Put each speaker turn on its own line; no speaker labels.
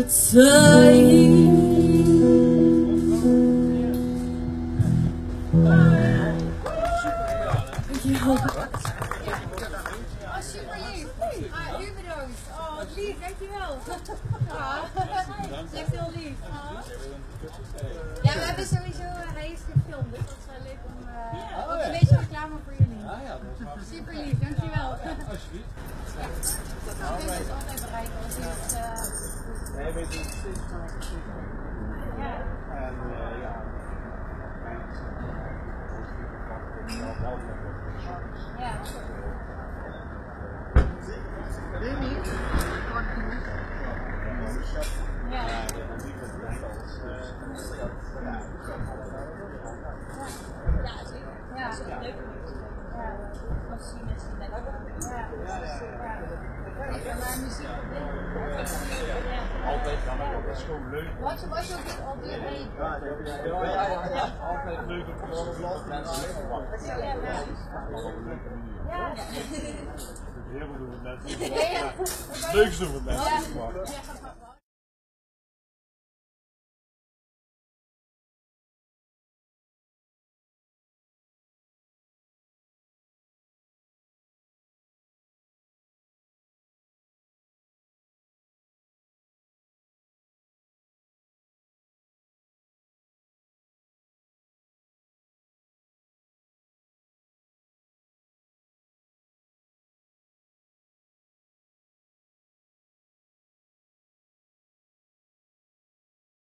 the time. Dankjewel.
Oh, super lief. U bedankt. Oh, wat lief, dankjewel. Echt heel lief. Ja, we hebben sowieso, hij is gefilmd, dus dat is wel leuk om ook een beetje reclame voor jullie. Super lief, dankjewel.
Alsjeblieft.
Ja, dat kun je dus altijd bereiken als je het
Nee, weet je, het is gewoon
ja.
en ja,
Ja. Ja. Ja, leuk. Ja, wat zien met z'n lekker. Ja. Ja, maar muziek.
altijd gaan, dat is gewoon leuk.
Was je ook al dichtbij?
Altijd leuk om te mensen te verwachten.
Ja.
Heel veel doen met mensen. Leuks doen met mensen te verwachten.